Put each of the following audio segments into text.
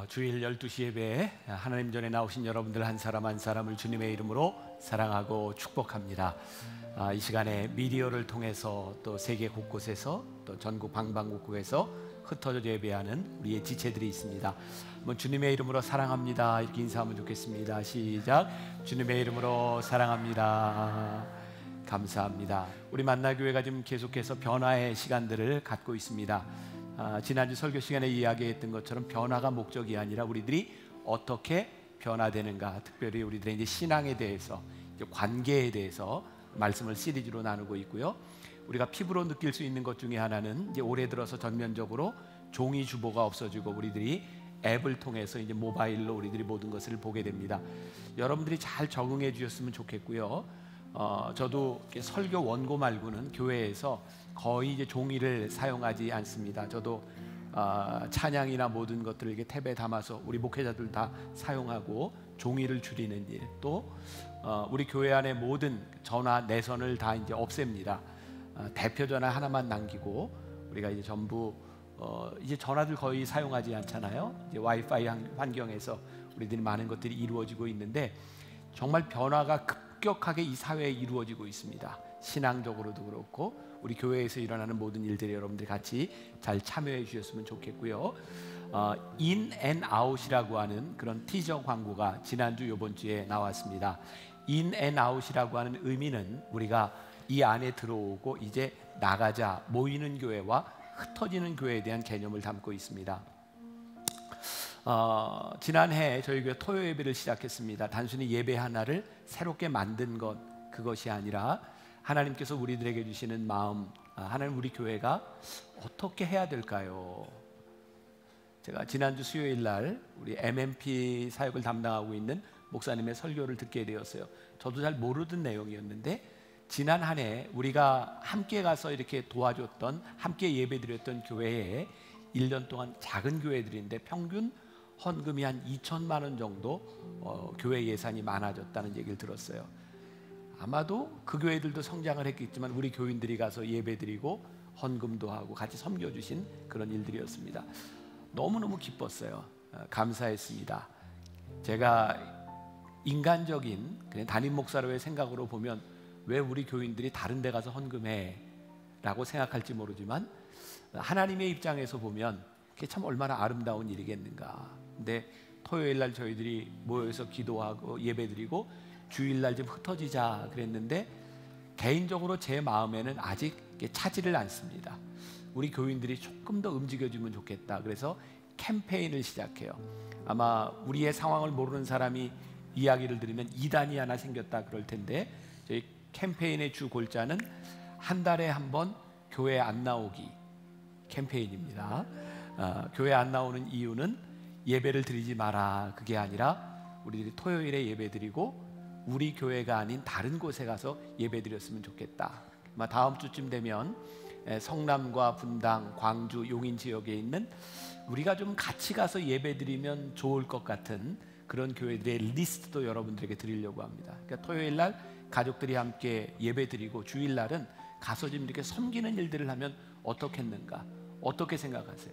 주일 12시 예배에 하나님 전에 나오신 여러분들 한 사람 한 사람을 주님의 이름으로 사랑하고 축복합니다. 이 시간에 미디어를 통해서 또 세계 곳곳에서 또 전국 방방곡곡에서 흩어져 예배하는 우리의 지체들이 있습니다. 주님의 이름으로 사랑합니다 이렇게 인사하면 좋겠습니다. 시작. 주님의 이름으로 사랑합니다. 감사합니다. 우리 만나교회가 지금 계속해서 변화의 시간들을 갖고 있습니다. 지난주 설교 시간에 이야기했던 것처럼 변화가 목적이 아니라 우리들이 어떻게 변화되는가, 특별히 우리들의 이제 신앙에 대해서, 이제 관계에 대해서 말씀을 시리즈로 나누고 있고요. 우리가 피부로 느낄 수 있는 것 중에 하나는 이제 올해 들어서 전면적으로 종이 주보가 없어지고 우리들이 앱을 통해서 이제 모바일로 우리들이 모든 것을 보게 됩니다. 여러분들이 잘 적응해 주셨으면 좋겠고요. 저도 설교 원고 말고는 교회에서 거의 이제 종이를 사용하지 않습니다. 저도 찬양이나 모든 것들을 이렇게 탭에 담아서 우리 목회자들 다 사용하고 종이를 줄이는 일, 또 우리 교회 안에 모든 전화 내선을 다 이제 없앱니다. 대표 전화 하나만 남기고 우리가 이제 전부 이제 전화들 거의 사용하지 않잖아요. 이제 와이파이 환경에서 우리들이 많은 것들이 이루어지고 있는데 정말 변화가 급격하게 이 사회에 이루어지고 있습니다. 신앙적으로도 그렇고 우리 교회에서 일어나는 모든 일들이 여러분들이 같이 잘 참여해 주셨으면 좋겠고요. 인 앤 아웃이라고 하는 그런 티저 광고가 지난주 이번 주에 나왔습니다. 인 앤 아웃이라고 하는 의미는 우리가 이 안에 들어오고 이제 나가자, 모이는 교회와 흩어지는 교회에 대한 개념을 담고 있습니다. 지난해 저희 교회 토요 예배를 시작했습니다. 단순히 예배 하나를 새롭게 만든 것, 그것이 아니라 하나님께서 우리들에게 주시는 마음, 하나님 우리 교회가 어떻게 해야 될까요? 제가 지난주 수요일 날 우리 MMP 사역을 담당하고 있는 목사님의 설교를 듣게 되었어요. 저도 잘 모르던 내용이었는데 지난 한 해 우리가 함께 가서 이렇게 도와줬던, 함께 예배드렸던 교회에 1년 동안 작은 교회들인데 평균 헌금이 한 2천만 원 정도 교회 예산이 많아졌다는 얘기를 들었어요. 아마도 그 교회들도 성장을 했겠지만 우리 교인들이 가서 예배드리고 헌금도 하고 같이 섬겨주신 그런 일들이었습니다. 너무너무 기뻤어요. 감사했습니다. 제가 인간적인 그냥 담임 목사로의 생각으로 보면 왜 우리 교인들이 다른 데 가서 헌금해? 라고 생각할지 모르지만 하나님의 입장에서 보면 그게 참 얼마나 아름다운 일이겠는가. 근데 토요일 날 저희들이 모여서 기도하고 예배드리고 주일날 좀 흩어지자 그랬는데 개인적으로 제 마음에는 아직 차지를 않습니다. 우리 교인들이 조금 더 움직여주면 좋겠다. 그래서 캠페인을 시작해요. 아마 우리의 상황을 모르는 사람이 이야기를 들으면 이단이 하나 생겼다 그럴 텐데 저희 캠페인의 주 골자는 한 달에 한 번 교회 안 나오기 캠페인입니다. 교회 안 나오는 이유는 예배를 드리지 마라, 그게 아니라 우리들이 토요일에 예배드리고 우리 교회가 아닌 다른 곳에 가서 예배드렸으면 좋겠다. 아마 다음 주쯤 되면 성남과 분당, 광주, 용인 지역에 있는 우리가 좀 같이 가서 예배드리면 좋을 것 같은 그런 교회들의 리스트도 여러분들에게 드리려고 합니다. 그러니까 토요일 날 가족들이 함께 예배드리고 주일날은 가서 좀 이렇게 섬기는 일들을 하면 어떻겠는가? 어떻게 생각하세요?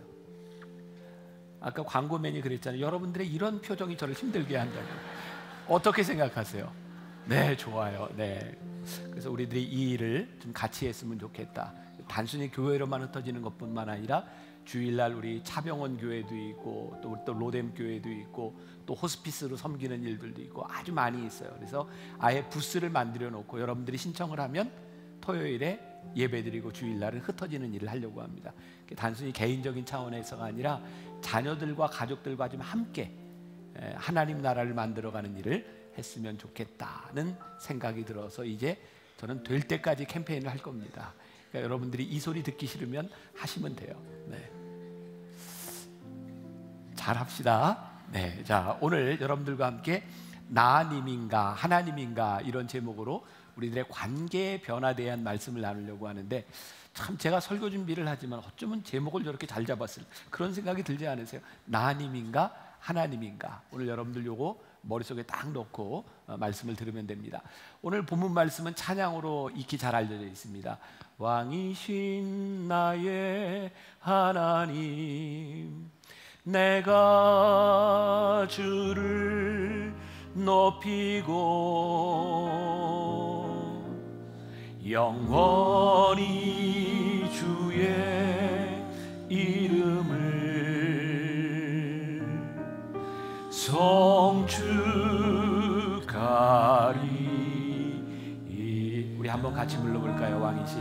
아까 광고맨이 그랬잖아요. 여러분들의 이런 표정이 저를 힘들게 한다고. 어떻게 생각하세요? 네, 좋아요. 네. 그래서 우리들이 이 일을 좀 같이 했으면 좋겠다. 단순히 교회로만 흩어지는 것뿐만 아니라 주일날 우리 차병원 교회도 있고 또 로뎀 교회도 있고 또 호스피스로 섬기는 일들도 있고 아주 많이 있어요. 그래서 아예 부스를 만들어 놓고 여러분들이 신청을 하면 토요일에 예배드리고 주일날은 흩어지는 일을 하려고 합니다. 단순히 개인적인 차원에서가 아니라 자녀들과 가족들과 좀 함께 하나님 나라를 만들어가는 일을 했으면 좋겠다는 생각이 들어서 이제 저는 될 때까지 캠페인을 할 겁니다. 그러니까 여러분들이 이 소리 듣기 싫으면 하시면 돼요. 네. 잘 합시다. 네. 자, 오늘 여러분들과 함께 나님인가 하나님인가 이런 제목으로 우리들의 관계의 변화에 대한 말씀을 나누려고 하는데 참 제가 설교 준비를 하지만 어쩌면 제목을 저렇게 잘 잡았을 그런 생각이 들지 않으세요? 나님인가 하나님인가. 오늘 여러분들 요거 머릿속에 딱 넣고 말씀을 들으면 됩니다. 오늘 본문 말씀은 찬양으로 익히 잘 알려져 있습니다. 왕이신 나의 하나님 내가 주를 높이고 영원히 주의 이름을 송축하리. 우리 한번 같이 불러볼까요?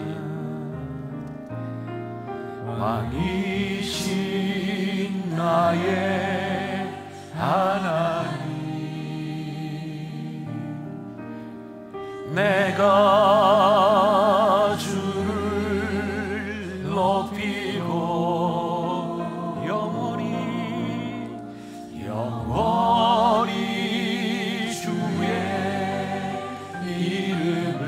왕이신 나의 하나님, 내가 주를 높이고 영원히 주의 이름을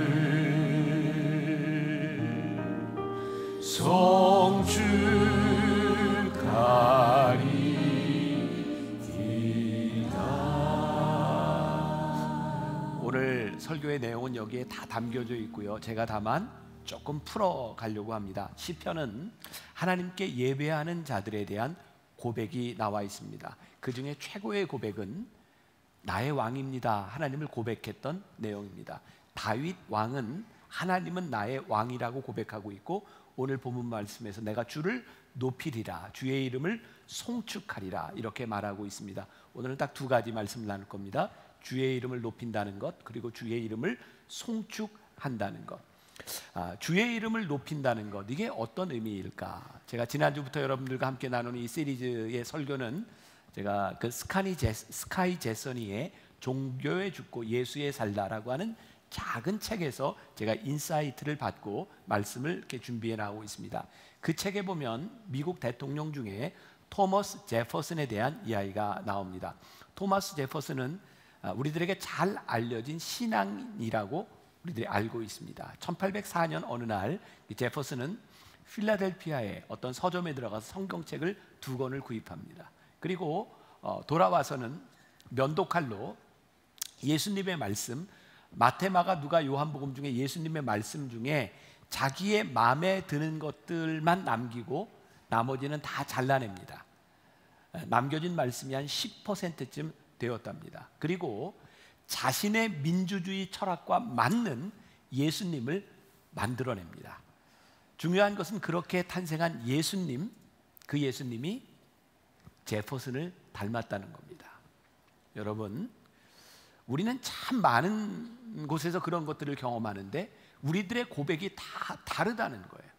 송축하리이다. 오늘 설교의 내용은 여기에 다 담겨져 있고요. 제가 다만 조금 풀어 가려고 합니다. 시편은 하나님께 예배하는 자들에 대한 고백이 나와 있습니다. 그 중에 최고의 고백은 나의 왕입니다, 하나님을 고백했던 내용입니다. 다윗 왕은 하나님은 나의 왕이라고 고백하고 있고, 오늘 본문 말씀에서 내가 주를 높이리라, 주의 이름을 송축하리라 이렇게 말하고 있습니다. 오늘은 딱 두 가지 말씀을 나눌 겁니다. 주의 이름을 높인다는 것, 그리고 주의 이름을 송축한다는 것. 주의 이름을 높인다는 것, 이게 어떤 의미일까? 제가 지난주부터 여러분들과 함께 나누는 이 시리즈의 설교는 제가 그 스카이 제서니의 종교에 죽고 예수에 살다라고 하는 작은 책에서 제가 인사이트를 받고 말씀을 이렇게 준비해 나오고 있습니다. 그 책에 보면 미국 대통령 중에 토머스 제퍼슨에 대한 이야기가 나옵니다. 토머스 제퍼슨은 우리들에게 잘 알려진 신앙인이라고 우리들이 알고 있습니다. 1804년 어느 날 제퍼슨은 필라델피아의 어떤 서점에 들어가서 성경책을 2권을 구입합니다. 그리고 돌아와서는 면도칼로 예수님의 말씀, 마태, 마가, 누가, 요한복음 중에 예수님의 말씀 중에 자기의 마음에 드는 것들만 남기고 나머지는 다 잘라냅니다. 남겨진 말씀이 한 10%쯤 되었답니다. 그리고 자신의 민주주의 철학과 맞는 예수님을 만들어냅니다. 중요한 것은 그렇게 탄생한 예수님, 그 예수님이 제퍼슨을 닮았다는 겁니다. 여러분, 우리는 참 많은 곳에서 그런 것들을 경험하는데 우리들의 고백이 다 다르다는 거예요.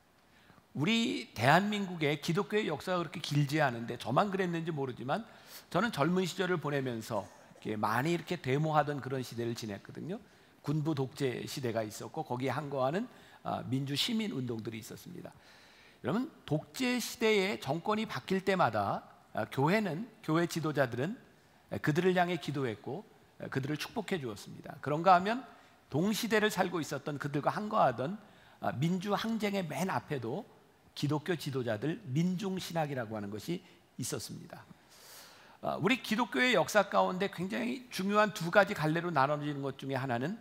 우리 대한민국의 기독교의 역사가 그렇게 길지 않은데, 저만 그랬는지 모르지만 저는 젊은 시절을 보내면서 많이 이렇게 데모하던 그런 시대를 지냈거든요. 군부 독재 시대가 있었고 거기에 항거하는 민주 시민 운동들이 있었습니다. 여러분, 독재 시대에 정권이 바뀔 때마다 교회는, 교회 지도자들은 그들을 향해 기도했고 그들을 축복해 주었습니다. 그런가 하면 동시대를 살고 있었던 그들과 항거하던 민주 항쟁의 맨 앞에도 기독교 지도자들, 민중신학이라고 하는 것이 있었습니다. 우리 기독교의 역사 가운데 굉장히 중요한 두 가지 갈래로 나눠지는 것 중에 하나는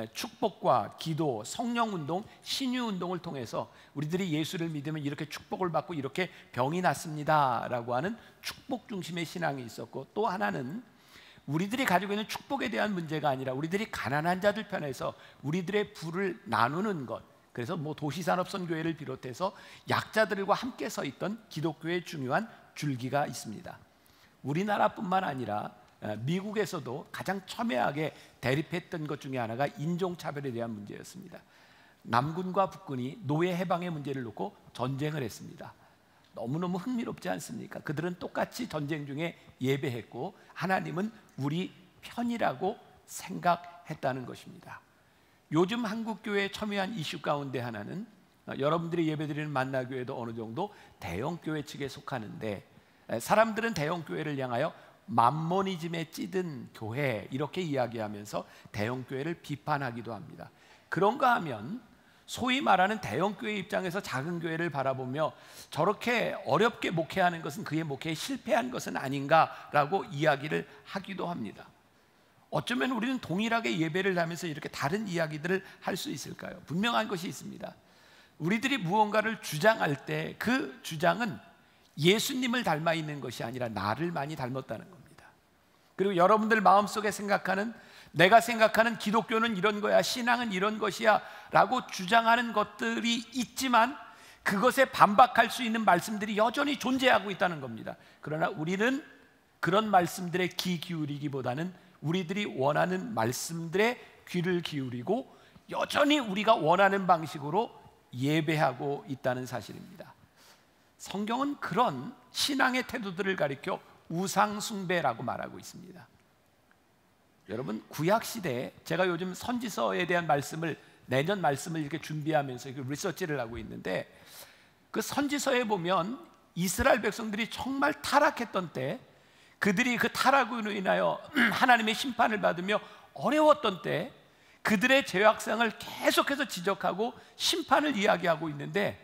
축복과 기도, 성령운동, 신유운동을 통해서 우리들이 예수를 믿으면 이렇게 축복을 받고 이렇게 병이 낫습니다 라고 하는 축복 중심의 신앙이 있었고, 또 하나는 우리들이 가지고 있는 축복에 대한 문제가 아니라 우리들이 가난한 자들 편에서 우리들의 부를 나누는 것, 그래서 도시산업선교회를 비롯해서 약자들과 함께 서 있던 기독교의 중요한 줄기가 있습니다. 우리나라뿐만 아니라 미국에서도 가장 첨예하게 대립했던 것 중에 하나가 인종차별에 대한 문제였습니다. 남군과 북군이 노예 해방의 문제를 놓고 전쟁을 했습니다. 너무너무 흥미롭지 않습니까? 그들은 똑같이 전쟁 중에 예배했고 하나님은 우리 편이라고 생각했다는 것입니다. 요즘 한국교회의 첨예한 이슈 가운데 하나는, 여러분들이 예배드리는 만나교회도 어느 정도 대형교회 측에 속하는데, 사람들은 대형교회를 향하여 맘모니즘에 찌든 교회 이렇게 이야기하면서 대형교회를 비판하기도 합니다. 그런가 하면 소위 말하는 대형교회 입장에서 작은 교회를 바라보며 저렇게 어렵게 목회하는 것은 그의 목회에 실패한 것은 아닌가라고 이야기를 하기도 합니다. 어쩌면 우리는 동일하게 예배를 하면서 이렇게 다른 이야기들을 할 수 있을까요? 분명한 것이 있습니다. 우리들이 무언가를 주장할 때 그 주장은 예수님을 닮아 있는 것이 아니라 나를 많이 닮았다는 겁니다. 그리고 여러분들 마음속에 내가 생각하는 기독교는 이런 거야, 신앙은 이런 것이야 라고 주장하는 것들이 있지만 그것에 반박할 수 있는 말씀들이 여전히 존재하고 있다는 겁니다. 그러나 우리는 그런 말씀들에 귀 기울이기보다는 우리들이 원하는 말씀들에 귀를 기울이고 여전히 우리가 원하는 방식으로 예배하고 있다는 사실입니다. 성경은 그런 신앙의 태도들을 가리켜 우상숭배라고 말하고 있습니다. 여러분, 구약시대에 제가 요즘 선지서에 대한 말씀을, 내년 말씀을 이렇게 준비하면서 리서치를 하고 있는데, 그 선지서에 보면 이스라엘 백성들이 정말 타락했던 때, 그들이 그 타락으로 인하여 하나님의 심판을 받으며 어려웠던 때 그들의 죄악성을 계속해서 지적하고 심판을 이야기하고 있는데,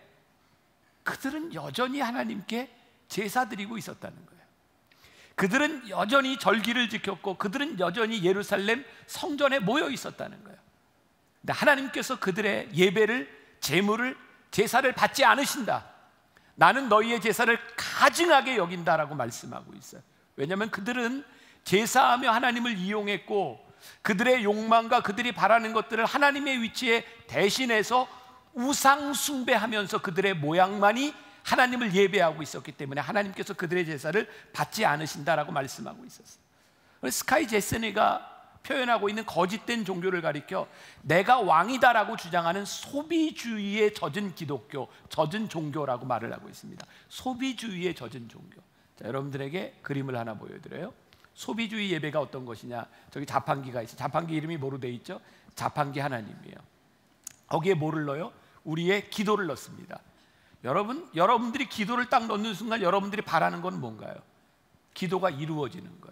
그들은 여전히 하나님께 제사 드리고 있었다는 거예요. 그들은 여전히 절기를 지켰고 그들은 여전히 예루살렘 성전에 모여 있었다는 거예요. 근데 하나님께서 그들의 예배를, 제물을, 제사를 받지 않으신다. 나는 너희의 제사를 가증하게 여긴다라고 말씀하고 있어요. 왜냐하면 그들은 제사하며 하나님을 이용했고 그들의 욕망과 그들이 바라는 것들을 하나님의 위치에 대신해서 우상 숭배하면서 그들의 모양만이 하나님을 예배하고 있었기 때문에 하나님께서 그들의 제사를 받지 않으신다라고 말씀하고 있었어요. 스카이 제스니가 표현하고 있는 거짓된 종교를 가리켜 내가 왕이다라고 주장하는 소비주의에 젖은 기독교, 젖은 종교라고 말을 하고 있습니다. 소비주의에 젖은 종교. 자, 여러분들에게 그림을 하나 보여드려요. 소비주의 예배가 어떤 것이냐? 저기 자판기가 있어요. 자판기 이름이 뭐로 되어 있죠? 자판기 하나님이에요. 거기에 뭐를 넣어요? 우리의 기도를 넣습니다. 여러분들이 기도를 딱 넣는 순간 여러분들이 바라는 건 뭔가요? 기도가 이루어지는 거예요.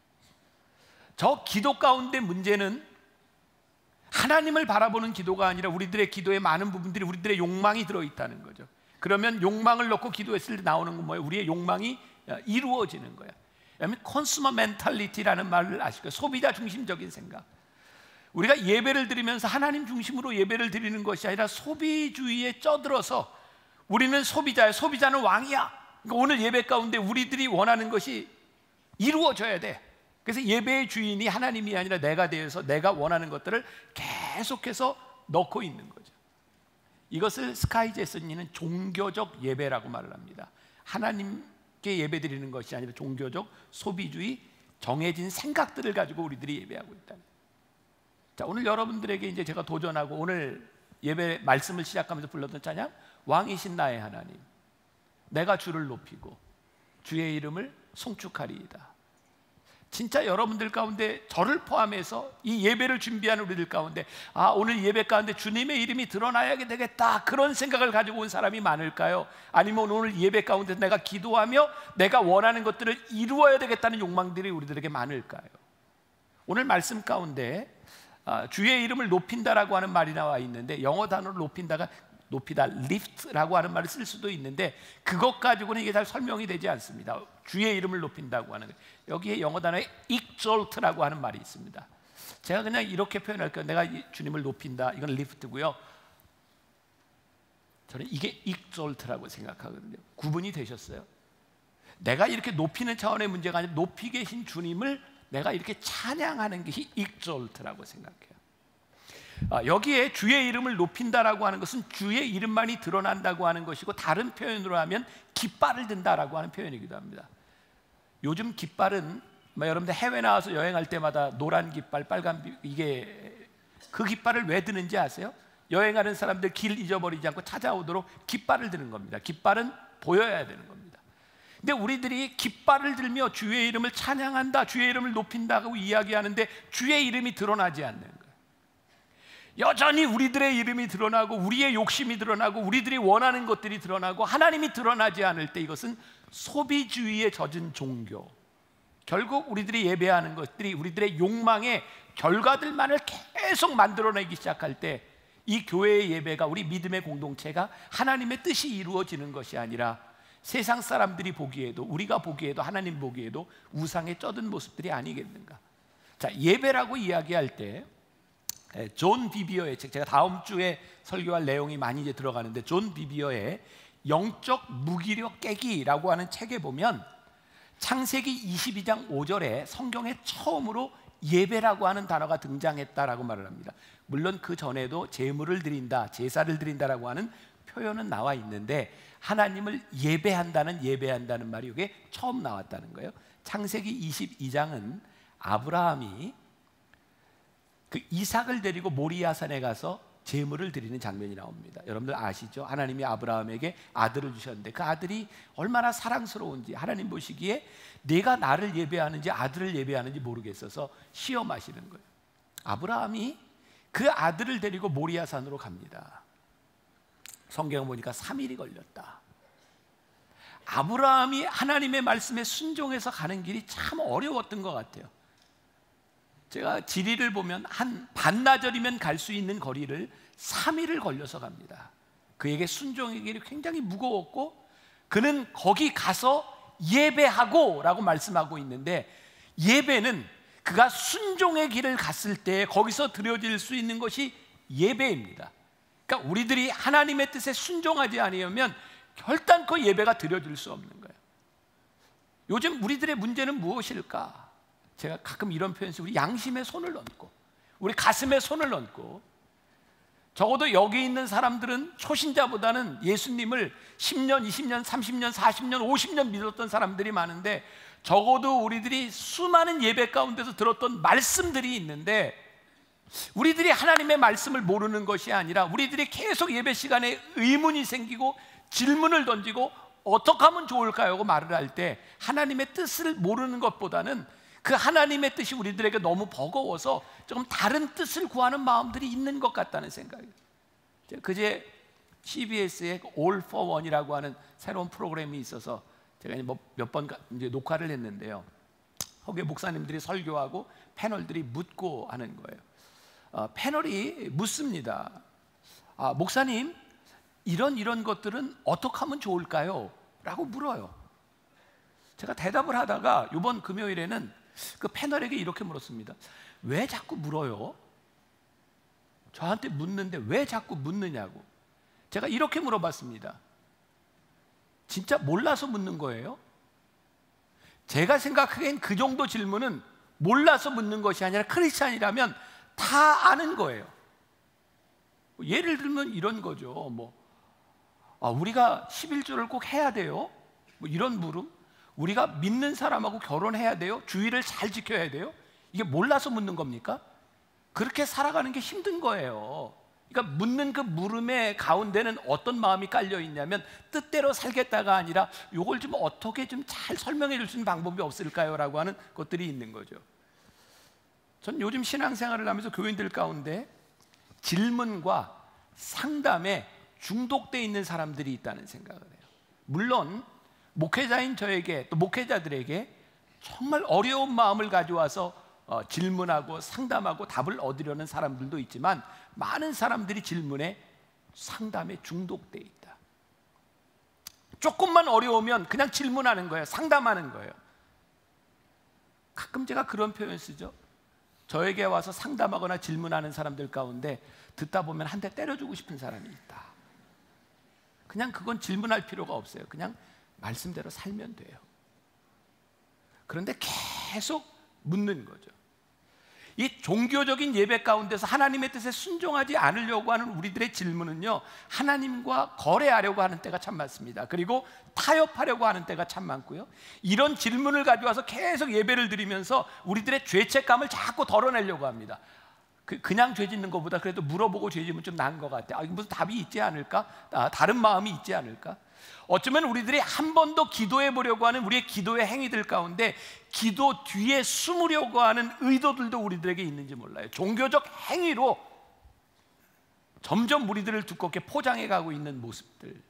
저 기도 가운데 문제는 하나님을 바라보는 기도가 아니라 우리들의 기도의 많은 부분들이 우리들의 욕망이 들어있다는 거죠. 그러면 욕망을 넣고 기도했을 때 나오는 건 뭐예요? 우리의 욕망이 이루어지는 거예요. 왜냐하면 컨슈머 멘탈리티라는 말을 아실 거예요. 소비자 중심적인 생각. 우리가 예배를 드리면서 하나님 중심으로 예배를 드리는 것이 아니라 소비주의에 쩌들어서 우리는 소비자야, 소비자는 왕이야. 그러니까 오늘 예배 가운데 우리들이 원하는 것이 이루어져야 돼. 그래서 예배의 주인이 하나님이 아니라 내가 되어서 내가 원하는 것들을 계속해서 넣고 있는 거죠. 이것을 스카이 제스니는 종교적 예배라고 말을 합니다. 하나님께 예배드리는 것이 아니라 종교적 소비주의, 정해진 생각들을 가지고 우리들이 예배하고 있다. 자, 오늘 여러분들에게 이제 제가 도전하고 오늘 예배 말씀을 시작하면서 불렀던 찬양, 왕이신 나의 하나님, 내가 주를 높이고 주의 이름을 송축하리이다. 진짜 여러분들 가운데 저를 포함해서 이 예배를 준비하는 우리들 가운데 오늘 예배 가운데 주님의 이름이 드러나야 되겠다, 그런 생각을 가지고 온 사람이 많을까요? 아니면 오늘 예배 가운데 내가 기도하며 내가 원하는 것들을 이루어야 되겠다는 욕망들이 우리들에게 많을까요? 오늘 말씀 가운데 주의 이름을 높인다라고 하는 말이 나와 있는데, 영어 단어로 높이다, lift라고 하는 말을 쓸 수도 있는데 그것 가지고는 이게 잘 설명이 되지 않습니다. 주의 이름을 높인다고 하는 거예요. 여기에 영어 단어에 exalt라고 하는 말이 있습니다. 제가 그냥 이렇게 표현할게요. 내가 주님을 높인다, 이건 lift고요. 저는 이게 exalt라고 생각하거든요. 구분이 되셨어요? 내가 이렇게 높이는 차원의 문제가 아니라 높이 계신 주님을 내가 이렇게 찬양하는 것이 exalt라고 생각해요. 여기에 주의 이름을 높인다라고 하는 것은 주의 이름만이 드러난다고 하는 것이고, 다른 표현으로 하면 깃발을 든다라고 하는 표현이기도 합니다. 요즘 깃발은 여러분들 해외 나와서 여행할 때마다 노란 깃발, 빨간 이게 그 깃발을 왜 드는지 아세요? 여행하는 사람들 길 잊어버리지 않고 찾아오도록 깃발을 드는 겁니다. 깃발은 보여야 되는 겁니다. 근데 우리들이 깃발을 들며 주의 이름을 찬양한다, 주의 이름을 높인다고 이야기하는데 주의 이름이 드러나지 않는 거예요. 여전히 우리들의 이름이 드러나고 우리의 욕심이 드러나고 우리들이 원하는 것들이 드러나고 하나님이 드러나지 않을 때 이것은 소비주의에 젖은 종교, 결국 우리들이 예배하는 것들이 우리들의 욕망의 결과들만을 계속 만들어내기 시작할 때 이 교회의 예배가, 우리 믿음의 공동체가 하나님의 뜻이 이루어지는 것이 아니라 세상 사람들이 보기에도, 우리가 보기에도, 하나님 보기에도 우상에 쩌든 모습들이 아니겠는가. 자, 예배라고 이야기할 때 존 비비어의 책, 제가 다음 주에 설교할 내용이 많이 이제 들어가는데 존 비비어의 영적 무기력 깨기라고 하는 책에 보면 창세기 22장 5절에 성경에 처음으로 예배라고 하는 단어가 등장했다라고 말을 합니다. 물론 그 전에도 제물을 드린다, 제사를 드린다라고 하는 표현은 나와 있는데 하나님을 예배한다는 말이 이게 처음 나왔다는 거예요. 창세기 22장은 아브라함이 그 이삭을 데리고 모리아산에 가서 제물을 드리는 장면이 나옵니다. 여러분들 아시죠? 하나님이 아브라함에게 아들을 주셨는데 그 아들이 얼마나 사랑스러운지 하나님 보시기에 내가 나를 예배하는지 아들을 예배하는지 모르겠어서 시험하시는 거예요. 아브라함이 그 아들을 데리고 모리아산으로 갑니다. 성경 보니까 3일이 걸렸다. 아브라함이 하나님의 말씀에 순종해서 가는 길이 참 어려웠던 것 같아요. 제가 지리를 보면 한 반나절이면 갈 수 있는 거리를 3일을 걸려서 갑니다. 그에게 순종의 길이 굉장히 무거웠고 그는 거기 가서 예배하고 라고 말씀하고 있는데 예배는 그가 순종의 길을 갔을 때 거기서 드려질 수 있는 것이 예배입니다. 그러니까 우리들이 하나님의 뜻에 순종하지 않으면 결단코 예배가 드려질 수 없는 거예요. 요즘 우리들의 문제는 무엇일까? 제가 가끔 이런 표현 쓰고 우리 양심에 손을 얹고 우리 가슴에 손을 얹고 적어도 여기 있는 사람들은 초신자보다는 예수님을 10년, 20년, 30년, 40년, 50년 믿었던 사람들이 많은데 적어도 우리들이 수많은 예배 가운데서 들었던 말씀들이 있는데 우리들이 하나님의 말씀을 모르는 것이 아니라 우리들이 계속 예배 시간에 의문이 생기고 질문을 던지고 어떻게 하면 좋을까요? 하고 말을 할 때 하나님의 뜻을 모르는 것보다는 그 하나님의 뜻이 우리들에게 너무 버거워서 조금 다른 뜻을 구하는 마음들이 있는 것 같다는 생각이에요. 그제 CBS의 All for One이라고 하는 새로운 프로그램이 있어서 제가 몇 번 녹화를 했는데요. 거기에 목사님들이 설교하고 패널들이 묻고 하는 거예요. 패널이 묻습니다. 목사님, 이런 것들은 어떻게 하면 좋을까요? 라고 물어요. 제가 대답을 하다가 이번 금요일에는 그 패널에게 이렇게 물었습니다. 왜 자꾸 물어요? 저한테 묻는데 왜 자꾸 묻느냐고. 제가 이렇게 물어봤습니다. 진짜 몰라서 묻는 거예요? 제가 생각하기엔 그 정도 질문은 몰라서 묻는 것이 아니라 크리스찬이라면 다 아는 거예요. 예를 들면 이런 거죠. 우리가 11조를 꼭 해야 돼요? 이런 물음? 우리가 믿는 사람하고 결혼해야 돼요? 주의를 잘 지켜야 돼요? 이게 몰라서 묻는 겁니까? 그렇게 살아가는 게 힘든 거예요. 그러니까 묻는 그 물음의 가운데는 어떤 마음이 깔려 있냐면 뜻대로 살겠다가 아니라 이걸 좀 어떻게 좀 잘 설명해 줄 수 있는 방법이 없을까요? 라고 하는 것들이 있는 거죠. 전 요즘 신앙생활을 하면서 교인들 가운데 질문과 상담에 중독되어 있는 사람들이 있다는 생각을 해요. 물론 목회자인 저에게 또 목회자들에게 정말 어려운 마음을 가져와서 질문하고 상담하고 답을 얻으려는 사람들도 있지만 많은 사람들이 질문에 상담에 중독되어 있다. 조금만 어려우면 그냥 질문하는 거예요. 상담하는 거예요. 가끔 제가 그런 표현 쓰죠. 저에게 와서 상담하거나 질문하는 사람들 가운데 듣다 보면 한 대 때려주고 싶은 사람이 있다. 그냥 그건 질문할 필요가 없어요. 그냥 말씀대로 살면 돼요. 그런데 계속 묻는 거죠. 이 종교적인 예배 가운데서 하나님의 뜻에 순종하지 않으려고 하는 우리들의 질문은요, 하나님과 거래하려고 하는 때가 참 많습니다. 그리고 타협하려고 하는 때가 참 많고요. 이런 질문을 가져와서 계속 예배를 드리면서 우리들의 죄책감을 자꾸 덜어내려고 합니다. 그냥 죄 짓는 것보다 그래도 물어보고 죄 짓으면 좀 나은 것 같아. 무슨 답이 있지 않을까? 다른 마음이 있지 않을까? 어쩌면 우리들이 한 번 더 기도해 보려고 하는 우리의 기도의 행위들 가운데 기도 뒤에 숨으려고 하는 의도들도 우리들에게 있는지 몰라요. 종교적 행위로 점점 우리들을 두껍게 포장해 가고 있는 모습들.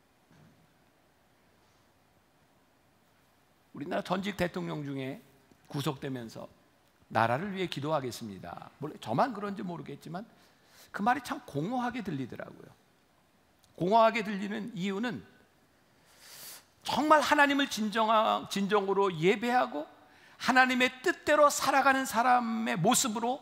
우리나라 전직 대통령 중에 구속되면서 나라를 위해 기도하겠습니다. 저만 그런지 모르겠지만 그 말이 참 공허하게 들리더라고요. 공허하게 들리는 이유는 정말 하나님을 진정으로 예배하고 하나님의 뜻대로 살아가는 사람의 모습으로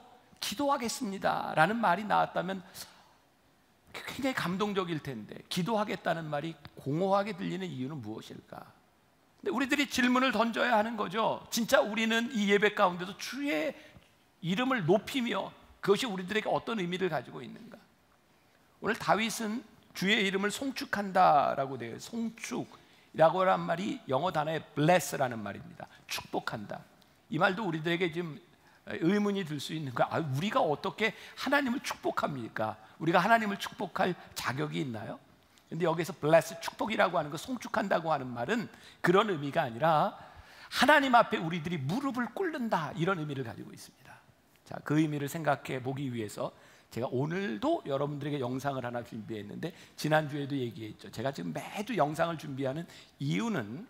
기도하겠습니다 라는 말이 나왔다면 굉장히 감동적일 텐데 기도하겠다는 말이 공허하게 들리는 이유는 무엇일까? 근데 우리들이 질문을 던져야 하는 거죠. 진짜 우리는 이 예배 가운데서 주의 이름을 높이며 그것이 우리들에게 어떤 의미를 가지고 있는가? 오늘 다윗은 주의 이름을 송축한다라고 되어 있어요. 송축이라고 하는 말이 영어 단어의 bless라는 말입니다. 축복한다. 이 말도 우리들에게 지금 의문이 들 수 있는 거야. 우리가 어떻게 하나님을 축복합니까? 우리가 하나님을 축복할 자격이 있나요? 근데 여기서 bless, 축복이라고 하는 거, 송축한다고 하는 말은 그런 의미가 아니라 하나님 앞에 우리들이 무릎을 꿇는다, 이런 의미를 가지고 있습니다. 자, 그 의미를 생각해 보기 위해서 제가 오늘도 여러분들에게 영상을 하나 준비했는데, 지난주에도 얘기했죠. 제가 지금 매주 영상을 준비하는 이유는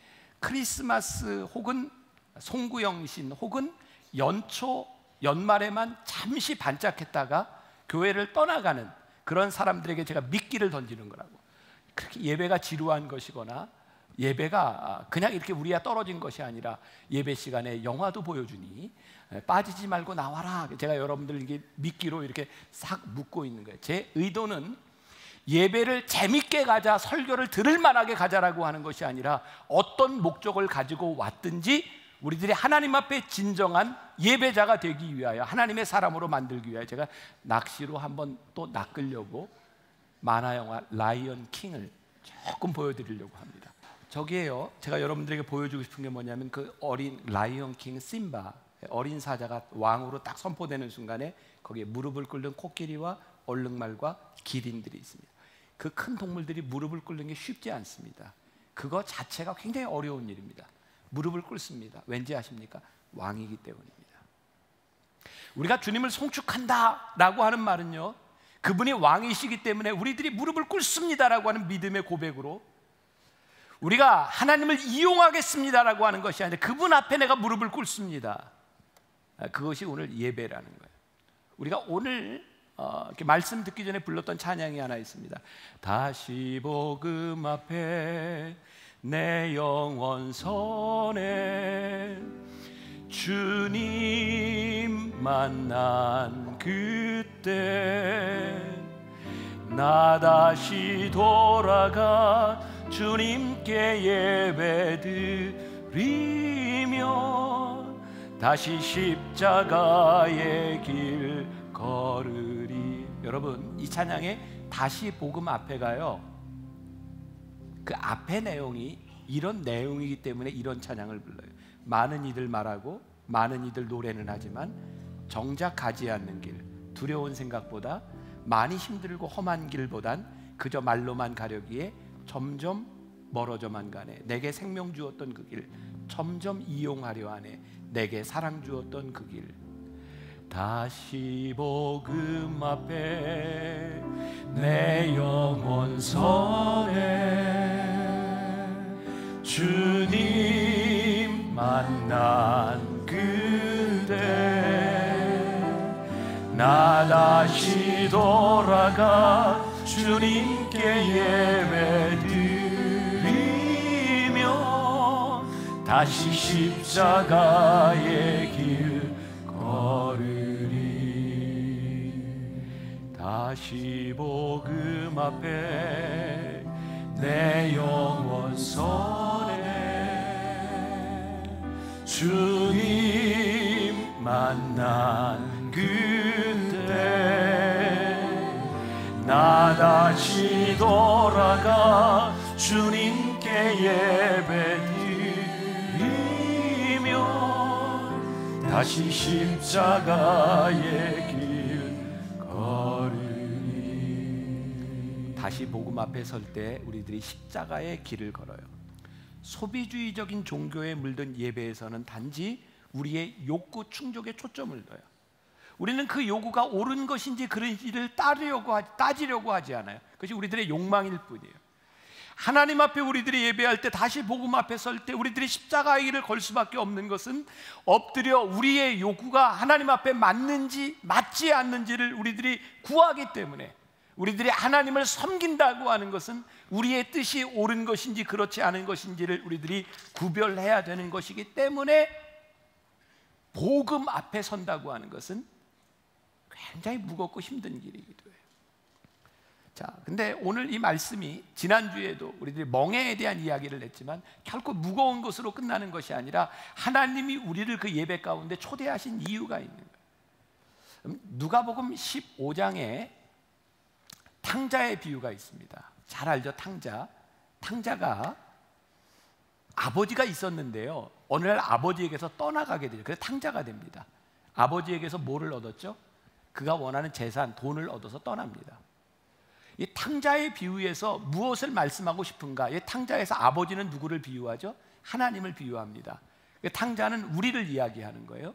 크리스마스 혹은 송구영신 혹은 연초, 연말에만 잠시 반짝했다가 교회를 떠나가는 그런 사람들에게 제가 미끼를 던지는 거라고. 그렇게 예배가 지루한 것이거나 예배가 그냥 이렇게 우리와 떨어진 것이 아니라 예배 시간에 영화도 보여주니 빠지지 말고 나와라. 제가 여러분들에게 미끼로 이렇게 싹 묶고 있는 거예요. 제 의도는 예배를 재밌게 가자, 설교를 들을 만하게 가자라고 하는 것이 아니라 어떤 목적을 가지고 왔든지 우리들이 하나님 앞에 진정한 예배자가 되기 위하여, 하나님의 사람으로 만들기 위하여 제가 낚시로 한번 또 낚으려고 만화 영화 라이언 킹을 조금 보여드리려고 합니다. 저기에요, 제가 여러분들에게 보여주고 싶은 게 뭐냐면 그 어린 라이언 킹 심바, 어린 사자가 왕으로 딱 선포되는 순간에 거기에 무릎을 꿇는 코끼리와 얼룩말과 기린들이 있습니다. 그 큰 동물들이 무릎을 꿇는 게 쉽지 않습니다. 그거 자체가 굉장히 어려운 일입니다. 무릎을 꿇습니다. 왠지 아십니까? 왕이기 때문입니다. 우리가 주님을 송축한다라고 하는 말은요, 그분이 왕이시기 때문에 우리들이 무릎을 꿇습니다라고 하는 믿음의 고백으로 우리가 하나님을 이용하겠습니다라고 하는 것이 아니라 그분 앞에 내가 무릎을 꿇습니다. 그것이 오늘 예배라는 거예요. 우리가 오늘 이렇게 말씀 듣기 전에 불렀던 찬양이 하나 있습니다. 다시 복음 앞에 내 영혼 선에 주님 만난 그때 나 다시 돌아가 주님께 예배드리며 다시 십자가의 길 걸으리. 여러분, 이 찬양에 다시 복음 앞에가요, 그 앞의 내용이 이런 내용이기 때문에 이런 찬양을 불러요. 많은 이들 말하고 많은 이들 노래는 하지만 정작 가지 않는 길, 두려운 생각보다 많이 힘들고 험한 길보단 그저 말로만 가려기에 점점 멀어져만 가네. 내게 생명 주었던 그 길 점점 이용하려 하네. 내게 사랑 주었던 그 길. 다시 복음 앞에 내 영혼 선에 주님 만난 그대 나 다시 돌아가 주님께 예배드리며 다시 십자가의 길 걸으리. 다시 복음 앞에 내 영혼 선에 주님 만난 그때 나 다시 돌아가 주님께 예배드리며 다시 십자가의 길 걸으리. 다시 복음 앞에 설 때 우리들이 십자가의 길을 걸어요. 소비주의적인 종교에 물든 예배에서는 단지 우리의 욕구 충족에 초점을 둬요. 우리는 그 요구가 옳은 것인지 그런지를 따지려고 하지 않아요. 그것이 우리들의 욕망일 뿐이에요. 하나님 앞에 우리들이 예배할 때, 다시 복음 앞에 설 때 우리들이 십자가의 길을 걸 수밖에 없는 것은 엎드려 우리의 요구가 하나님 앞에 맞는지 맞지 않는지를 우리들이 구하기 때문에, 우리들이 하나님을 섬긴다고 하는 것은 우리의 뜻이 옳은 것인지 그렇지 않은 것인지를 우리들이 구별해야 되는 것이기 때문에 복음 앞에 선다고 하는 것은 굉장히 무겁고 힘든 길이기도 해요. 자, 근데 오늘 이 말씀이 지난주에도 우리들이 멍에에 대한 이야기를 했지만 결코 무거운 것으로 끝나는 것이 아니라 하나님이 우리를 그 예배 가운데 초대하신 이유가 있는 거예요. 누가복음 15장에 탕자의 비유가 있습니다. 잘 알죠? 탕자가 아버지가 있었는데요, 어느 날 아버지에게서 떠나가게 되죠. 그래서 탕자가 됩니다. 아버지에게서 뭐를 얻었죠? 그가 원하는 재산, 돈을 얻어서 떠납니다. 이 탕자의 비유에서 무엇을 말씀하고 싶은가? 이 탕자에서 아버지는 누구를 비유하죠? 하나님을 비유합니다. 탕자는 우리를 이야기하는 거예요.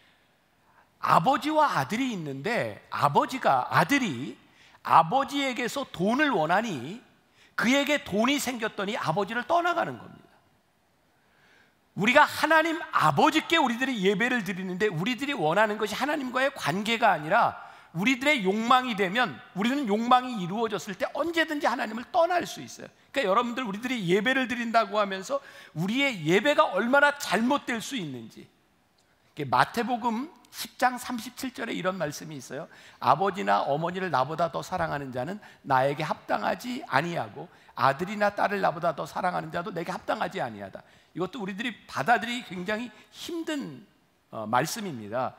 아버지와 아들이 있는데 아들이 아버지에게서 돈을 원하니 그에게 돈이 생겼더니 아버지를 떠나가는 겁니다. 우리가 하나님 아버지께 우리들이 예배를 드리는데 우리들이 원하는 것이 하나님과의 관계가 아니라 우리들의 욕망이 되면, 우리는 욕망이 이루어졌을 때 언제든지 하나님을 떠날 수 있어요. 그러니까 여러분들, 우리들이 예배를 드린다고 하면서 우리의 예배가 얼마나 잘못될 수 있는지, 마태복음 10장 37절에 이런 말씀이 있어요. 아버지나 어머니를 나보다 더 사랑하는 자는 나에게 합당하지 아니하고 아들이나 딸을 나보다 더 사랑하는 자도 내게 합당하지 아니하다. 이것도 우리들이 받아들이기 굉장히 힘든 말씀입니다.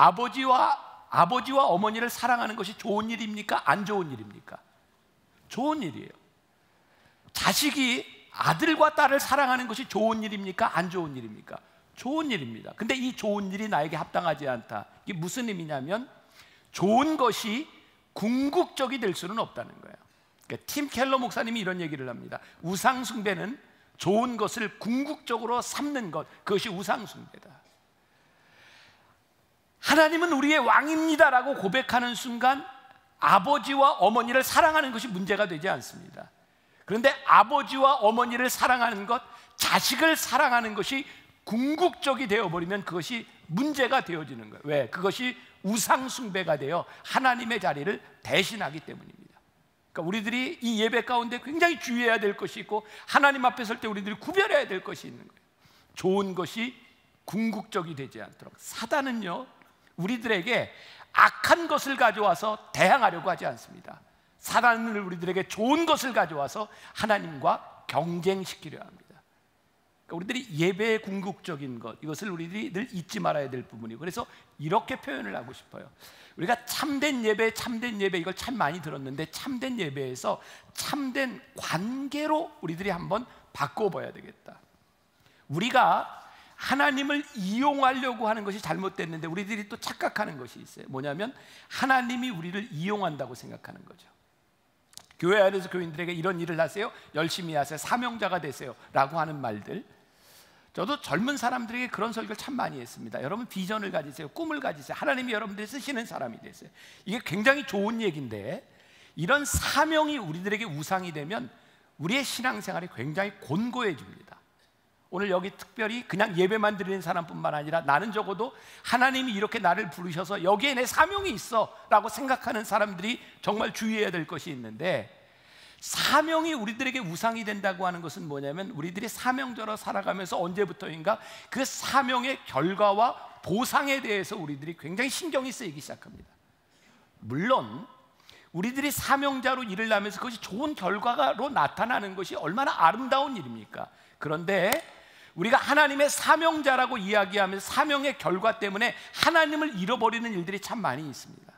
아버지와 어머니를 사랑하는 것이 좋은 일입니까? 안 좋은 일입니까? 좋은 일이에요. 자식이 아들과 딸을 사랑하는 것이 좋은 일입니까? 안 좋은 일입니까? 좋은 일입니다. 근데 이 좋은 일이 나에게 합당하지 않다. 이게 무슨 의미냐면 좋은 것이 궁극적이 될 수는 없다는 거예요. 그러니까 팀 켈러 목사님이 이런 얘기를 합니다. 우상 숭배는 좋은 것을 궁극적으로 삼는 것, 그것이 우상 숭배다. 하나님은 우리의 왕입니다라고 고백하는 순간 아버지와 어머니를 사랑하는 것이 문제가 되지 않습니다. 그런데 아버지와 어머니를 사랑하는 것, 자식을 사랑하는 것이 궁극적이 되어버리면 그것이 문제가 되어지는 거예요. 왜? 그것이 우상 숭배가 되어 하나님의 자리를 대신하기 때문입니다. 그러니까 우리들이 이 예배 가운데 굉장히 주의해야 될 것이 있고 하나님 앞에 설 때 우리들이 구별해야 될 것이 있는 거예요. 좋은 것이 궁극적이 되지 않도록. 사단은요, 우리들에게 악한 것을 가져와서 대항하려고 하지 않습니다. 사단은 우리들에게 좋은 것을 가져와서 하나님과 경쟁시키려 합니다. 그러니까 우리들이 예배의 궁극적인 것, 이것을 우리들이 늘 잊지 말아야 될 부분이고, 그래서 이렇게 표현을 하고 싶어요. 우리가 참된 예배 이걸 참 많이 들었는데 참된 예배에서 참된 관계로 우리들이 한번 바꿔봐야 되겠다. 우리가 하나님을 이용하려고 하는 것이 잘못됐는데 우리들이 또 착각하는 것이 있어요. 뭐냐면 하나님이 우리를 이용한다고 생각하는 거죠. 교회 안에서 교인들에게 이런 일을 하세요, 열심히 하세요, 사명자가 되세요 라고 하는 말들, 저도 젊은 사람들에게 그런 설교를 참 많이 했습니다. 여러분 비전을 가지세요, 꿈을 가지세요, 하나님이 여러분들이 쓰시는 사람이 되세요. 이게 굉장히 좋은 얘기인데 이런 사명이 우리들에게 우상이 되면 우리의 신앙생활이 굉장히 곤고해집니다. 오늘 여기 특별히 그냥 예배만 드리는 사람뿐만 아니라 나는 적어도 하나님이 이렇게 나를 부르셔서 여기에 내 사명이 있어 라고 생각하는 사람들이 정말 주의해야 될 것이 있는데, 사명이 우리들에게 우상이 된다고 하는 것은 뭐냐면 우리들이 사명자로 살아가면서 언제부터인가 그 사명의 결과와 보상에 대해서 우리들이 굉장히 신경이 쓰이기 시작합니다. 물론 우리들이 사명자로 일을 하면서 그것이 좋은 결과로 나타나는 것이 얼마나 아름다운 일입니까? 그런데 우리가 하나님의 사명자라고 이야기하면서 사명의 결과 때문에 하나님을 잃어버리는 일들이 참 많이 있습니다.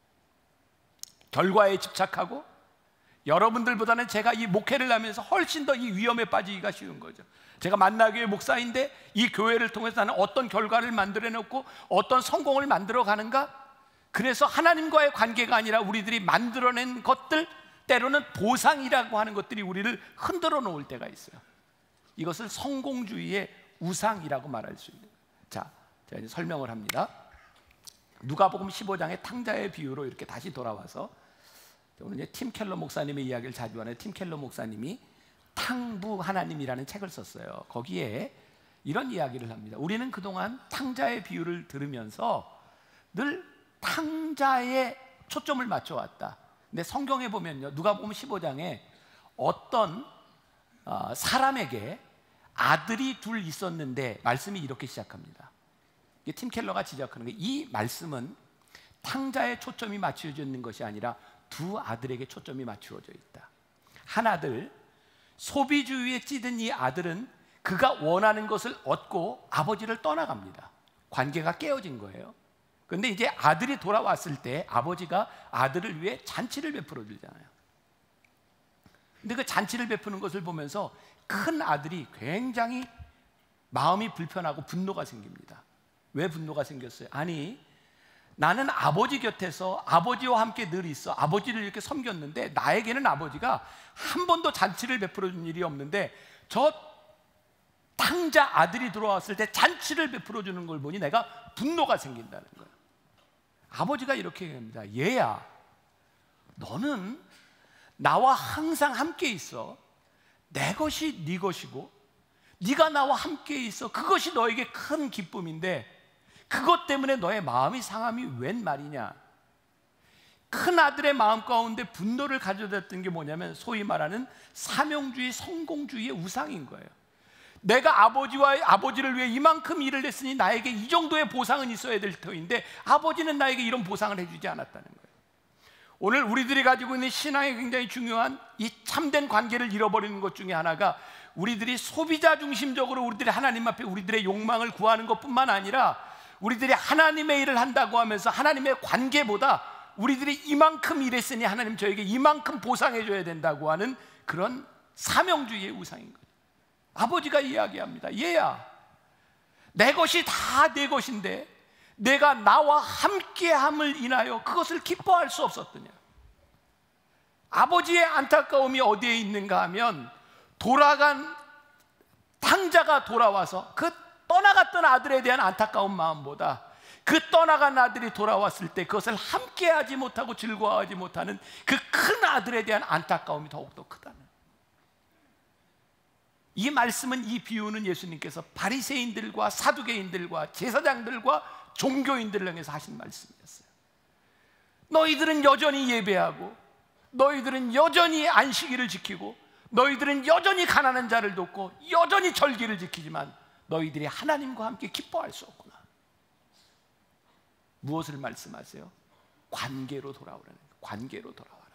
결과에 집착하고, 여러분들보다는 제가 이 목회를 하면서 훨씬 더 이 위험에 빠지기가 쉬운 거죠. 제가 만나교회 목사인데 이 교회를 통해서 나는 어떤 결과를 만들어놓고 어떤 성공을 만들어 가는가? 그래서 하나님과의 관계가 아니라 우리들이 만들어낸 것들, 때로는 보상이라고 하는 것들이 우리를 흔들어 놓을 때가 있어요. 이것을 성공주의의 우상이라고 말할 수 있는 거예요. 자, 제가 이제 설명을 합니다. 누가복음 15장의 탕자의 비유로 이렇게 다시 돌아와서, 오늘 이제 팀 켈러 목사님의 이야기를 자주 하는 팀 켈러 목사님이 탕부 하나님이라는 책을 썼어요. 거기에 이런 이야기를 합니다. 우리는 그동안 탕자의 비유를 들으면서 늘 탕자에 초점을 맞춰왔다. 근데 성경에 보면요, 누가복음 15장에 어떤 사람에게 아들이 둘 있었는데 말씀이 이렇게 시작합니다. 이게 팀 켈러가 지적하는 게, 이 말씀은 탕자의 초점이 맞춰져 있는 것이 아니라 두 아들에게 초점이 맞추어져 있다. 한 아들, 소비주의에 찌든 이 아들은 그가 원하는 것을 얻고 아버지를 떠나갑니다. 관계가 깨어진 거예요. 그런데 이제 아들이 돌아왔을 때 아버지가 아들을 위해 잔치를 베풀어 주잖아요. 근데 그 잔치를 베푸는 것을 보면서 큰 아들이 굉장히 마음이 불편하고 분노가 생깁니다. 왜 분노가 생겼어요? 아니, 나는 아버지 곁에서 아버지와 함께 늘 있어 아버지를 이렇게 섬겼는데 나에게는 아버지가 한 번도 잔치를 베풀어 준 일이 없는데 저 탕자 아들이 들어왔을 때 잔치를 베풀어 주는 걸 보니 내가 분노가 생긴다는 거예요. 아버지가 이렇게 얘기합니다. 얘야, 너는 나와 항상 함께 있어. 내 것이 네 것이고 네가 나와 함께 있어. 그것이 너에게 큰 기쁨인데 그것 때문에 너의 마음이 상함이 웬 말이냐. 큰 아들의 마음 가운데 분노를 가져다던 게 뭐냐면 소위 말하는 사명주의, 성공주의의 우상인 거예요. 내가 아버지를 위해 이만큼 일을 했으니 나에게 이 정도의 보상은 있어야 될 터인데 아버지는 나에게 이런 보상을 해주지 않았다는 거예요. 오늘 우리들이 가지고 있는 신앙에 굉장히 중요한 이 참된 관계를 잃어버리는 것 중에 하나가 우리들이 소비자 중심적으로 우리들이 하나님 앞에 우리들의 욕망을 구하는 것뿐만 아니라 우리들이 하나님의 일을 한다고 하면서 하나님의 관계보다 우리들이 이만큼 일했으니 하나님 저에게 이만큼 보상해 줘야 된다고 하는 그런 사명주의의 우상인 거예요. 아버지가 이야기합니다. 얘야, 내 것이 다 내 것인데 내가 나와 함께함을 인하여 그것을 기뻐할 수 없었더냐. 아버지의 안타까움이 어디에 있는가 하면 돌아간 탕자가 돌아와서 그 떠나갔던 아들에 대한 안타까운 마음보다 그 떠나간 아들이 돌아왔을 때 그것을 함께하지 못하고 즐거워하지 못하는 그 큰 아들에 대한 안타까움이 더욱더 크다는. 이 말씀은, 이 비유는 예수님께서 바리새인들과 사두개인들과 제사장들과 종교인들을 향해서 하신 말씀이었어요. 너희들은 여전히 예배하고 너희들은 여전히 안식일을 지키고 너희들은 여전히 가난한 자를 돕고 여전히 절기를 지키지만 너희들이 하나님과 함께 기뻐할 수 없구나. 무엇을 말씀하세요? 관계로 돌아오라는 거예요. 관계로 돌아와라.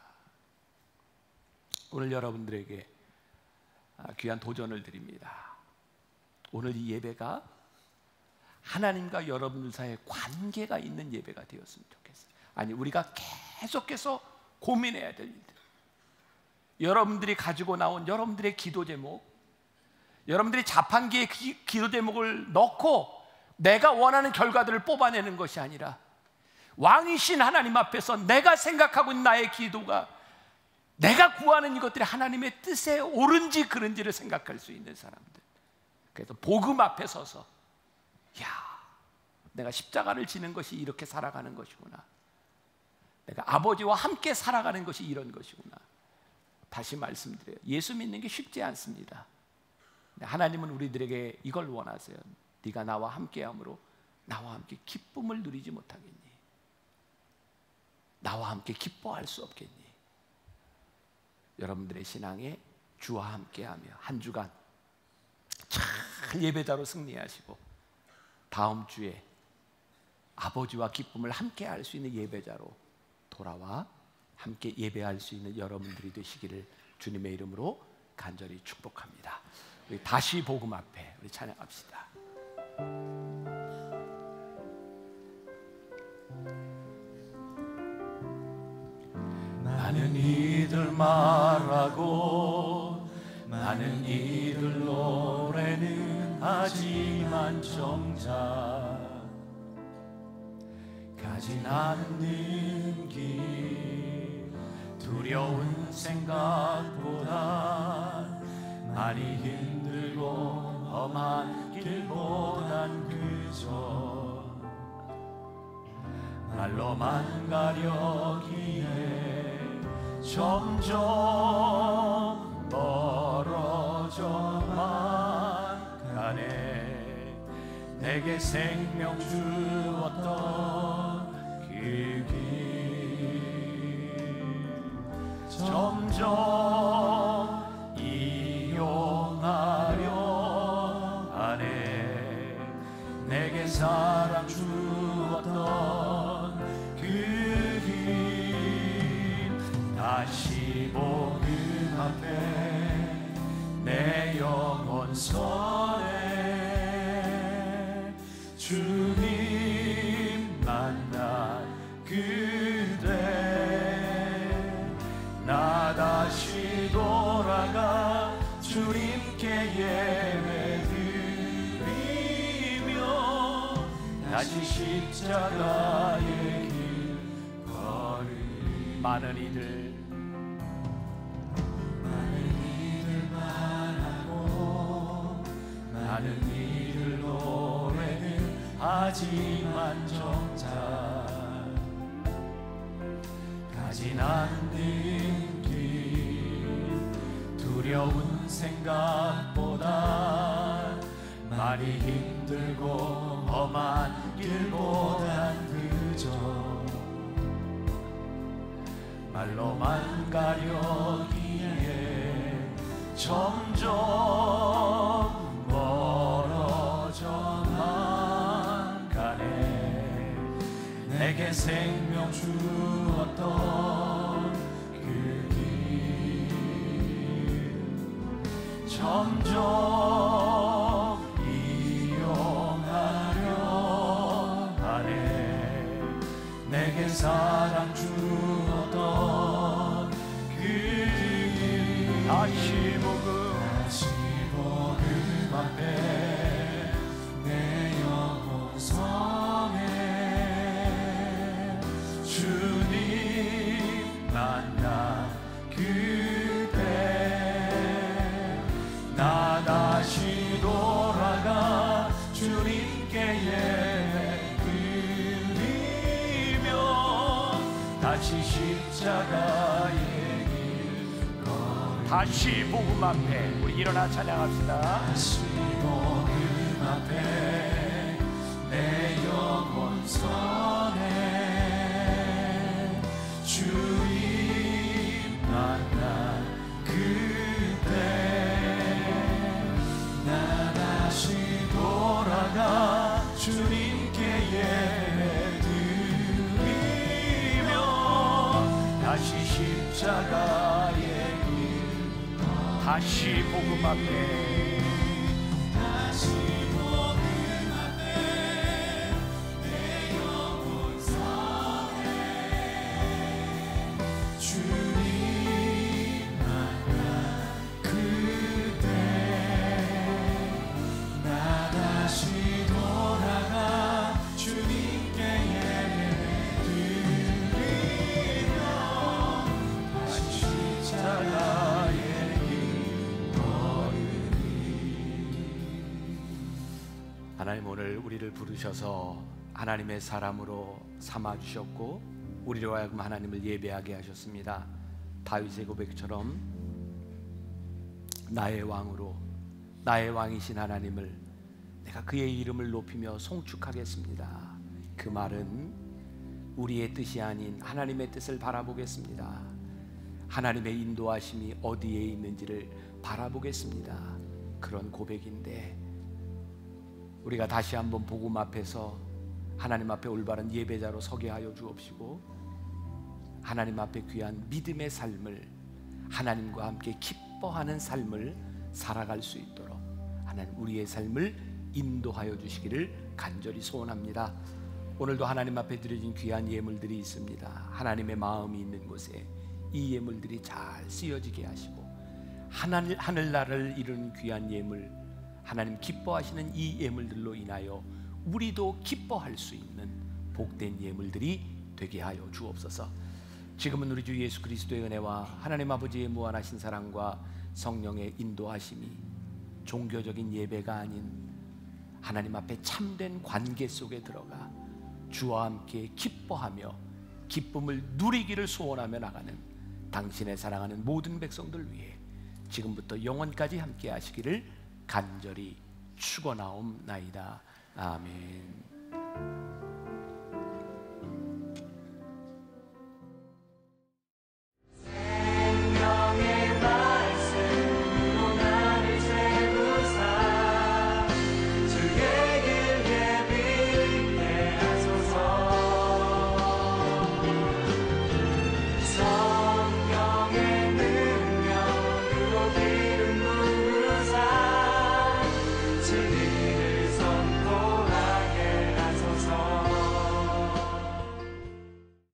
오늘 여러분들에게 귀한 도전을 드립니다. 오늘 이 예배가 하나님과 여러분들 사이에 관계가 있는 예배가 되었으면 좋겠어요. 아니, 우리가 계속해서 고민해야 될 일들, 여러분들이 가지고 나온 여러분들의 기도 제목, 여러분들이 자판기에 기도 제목을 넣고 내가 원하는 결과들을 뽑아내는 것이 아니라 왕이신 하나님 앞에서 내가 생각하고 있는 나의 기도가, 내가 구하는 이것들이 하나님의 뜻에 옳은지 그른지를 생각할 수 있는 사람들. 그래서 복음 앞에 서서 내가 십자가를 지는 것이 이렇게 살아가는 것이구나, 내가 아버지와 함께 살아가는 것이 이런 것이구나. 다시 말씀드려요. 예수 믿는 게 쉽지 않습니다. 하나님은 우리들에게 이걸 원하세요. 네가 나와 함께함으로 나와 함께 기쁨을 누리지 못하겠니? 나와 함께 기뻐할 수 없겠니? 여러분들의 신앙에 주와 함께하며 한 주간 잘 예배자로 승리하시고 다음 주에 아버지와 기쁨을 함께할 수 있는 예배자로 돌아와 함께 예배할 수 있는 여러분들이 되시기를 주님의 이름으로 간절히 축복합니다. 우리 다시 복음 앞에 우리 찬양합시다. 많은 이들 말하고 많은 이들 노래는 하지만 정작 가진 않는 길, 두려운 생각보다 많이 힘들고 험한 길보단 그저 말로만 가려기에 점점 멀어져만 가네. 내게 생명 주었던 그 길 점점 이용하려 하네. 내게 사랑 주었던 그 길 영원선에 주님 만나 그대 나 다시 돌아가 주님께 예배드리며 다시 십자가의 길 걸으리. 많은 이들 말하고 많은 이들 노래는 하지만 정작 가진 않는 길 두려운 생각보다 많이 힘들고 험한 길보단 그저 말로만 가려기에 점점 멀어져만 가네. 내게 생명 주었던 그 길 점점 이용하려 하네. 내게 사랑 주었던 그 길 다시 복음 앞에 내 영혼 성에 주님 만나 그대 나 다시 돌아가 주님께 예배드리며 다시 십자가의 길 걸으리. 다시 복음 앞에 우리 일어나 찬양합시다. 다시 복음 앞에 내 영혼 선에 주님 만나 그때 나 다시 돌아가 주님께 예배드리며 다시 십자가의 길 다시 복음 앞에 다시 복음 앞에 내 영혼 선에 주님 만나 그때 나 다시 돌아가 주님께 예배드리며 다시 십자가의 하나님 오늘 우리를 부르셔서 하나님의 사람으로 삼아주셨고 우리로 하여금 하나님을 예배하게 하셨습니다. 다윗의 고백처럼 나의 왕으로 나의 왕이신 하나님을 내가 그의 이름을 높이며 송축하겠습니다. 그 말은 우리의 뜻이 아닌 하나님의 뜻을 바라보겠습니다. 하나님의 인도하심이 어디에 있는지를 바라보겠습니다. 그런 고백인데 우리가 다시 한번 복음 앞에서 하나님 앞에 올바른 예배자로 서게 하여 주옵시고 하나님 앞에 귀한 믿음의 삶을 하나님과 함께 기뻐하는 삶을 살아갈 수 있도록 하나님 우리의 삶을 인도하여 주시기를 간절히 소원합니다. 오늘도 하나님 앞에 드려진 귀한 예물들이 있습니다. 하나님의 마음이 있는 곳에 이 예물들이 잘 쓰여지게 하시고 하늘나라를 이루는 귀한 예물 하나님 기뻐하시는 이 예물들로 인하여 우리도 기뻐할 수 있는 복된 예물들이 되게 하여 주옵소서. 지금은 우리 주 예수 그리스도의 은혜와 하나님 아버지의 무한하신 사랑과 성령의 인도하심이 종교적인 예배가 아닌 하나님 앞에 참된 관계 속에 들어가 주와 함께 기뻐하며 기쁨을 누리기를 소원하며 나가는 당신의 사랑하는 모든 백성들 위해 지금부터 영원까지 함께 하시기를 간절히 축원하옵나이다. 아멘.